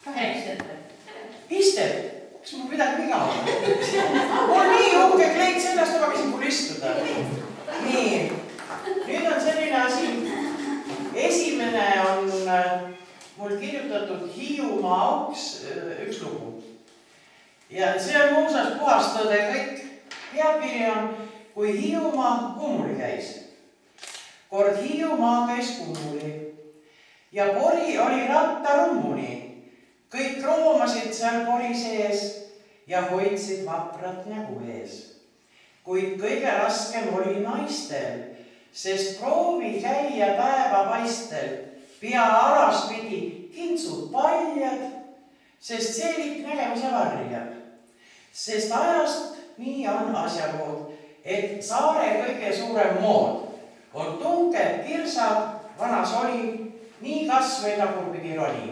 Isted? Kas mul midagi viga on? Mul nii uhke kleit, sellest ma käisin mul istuda. Nii, nüüd on selline asi. Esimene on mul kirjutatud Hiiumaa auks üks lugu. Ja see on muusas puhastõde kõik. Pealkiri on, kui Hiiumaa Kumuli käis. Kord Hiiumaa käis Kumuli ja pori oli rattarummuni. Kõik roomasid seal pori sees ja hoidsid vaprat nägu ees. Kuid kõige raskem oli naistel, sest proovi käia päevapaistel pea alaspidi kintsud paljad, sest seelik nägemise varjab. Sest ajast nii on asjalood, et saare kõige suurem mood on tunked kirsad, vanas oli, nii kasvõi tagurpidi roni.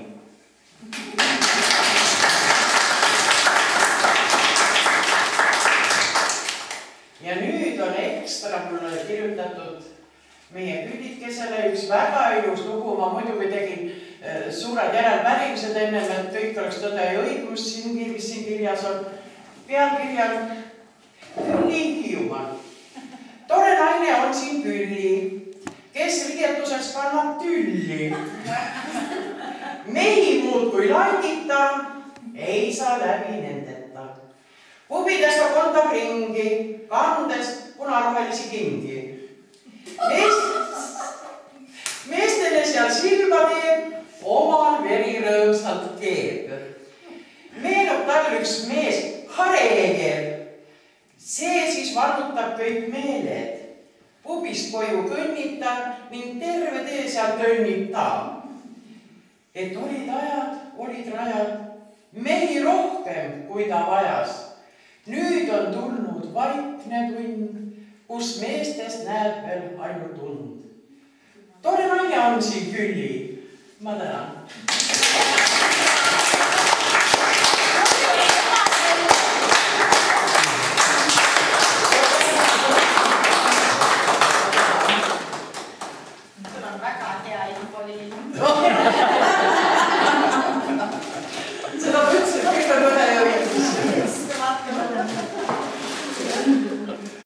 Ja nüüd on ekstra mulle kirjutatud meie küdikesele üks väga ilus lugu. Ma muidugi tegin suured järelpärimised ennem, et kõik oleks tõde ja õigus siin kirjas on. Pealkiri on Külli Hiiumaal. Tore naine on siin Külli, kes riietuseks kannab tülli. Mehi muud kui laidita, ei saa läbi nendeta. Pubides ta kontab ringi, kandes punarohelisi kingi. Meestele seal silma teeb, omal veri rõõmsalt keeb. Meenub tal üks mees, Hareeger. See siis vannutab kõik meeled. Pubist koju kõnnitab ning terve tee seal kõnnitab. Et olid ajad, olid rajad, mehi rohkem, kui ta vajas. Nüüd on tulnud vaikne tund, kus meestest näeb veel ainult tund. Tore naine on siin Külli. Ma tänan. Sul on väga hea infoliin.